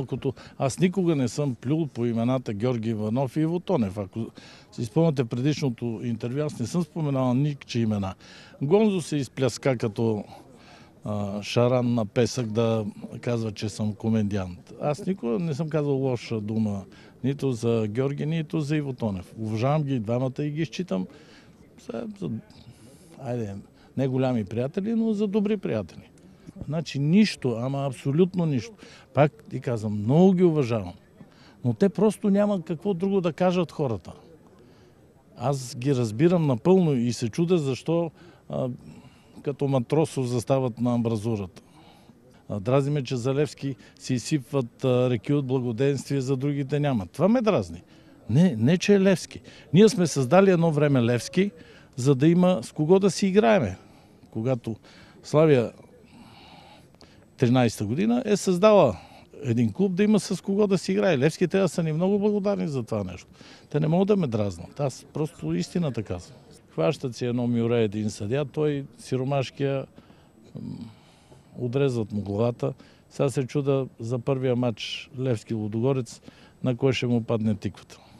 най-малкото аз никога не съм плюл по имената Георги Иванов и Иво Тонев. Ако си спомняте предишното интервю, аз не съм споменал никакви имена. Гонзо се изпляска като шаран на песък да казва, че съм комедиант. Аз никога не съм казал лоша дума нито за Георги, нито за Иво Тонев. Уважавам ги двамата и ги считам не голями приятели, но за добри приятели. Значи нищо, ама абсолютно нищо. Пак ти казвам, много ги уважавам. Но те просто няма какво друго да кажат хората. Аз ги разбирам напълно и се чудя защо като Матросов застават на амбразурата. Дразни ме, че за Левски си изсипват реки от благоденствие, за другите няма. Това ме дразни. Не, че е Левски. Ние сме създали едно време Левски, за да има с кого да си играеме. Когато Славия 13-та година е създала един клуб да има с кого да си играе. Левски трябва да са ни много благодарни за това нещо. Те не могат да ме дразнат. Аз просто истината казвам. Хващат си едно мюре един съдия, той сиромашкия отрезват му главата. Сега се чуда за първия матч Левски Лудогорец, на кой ще му падне тиквата.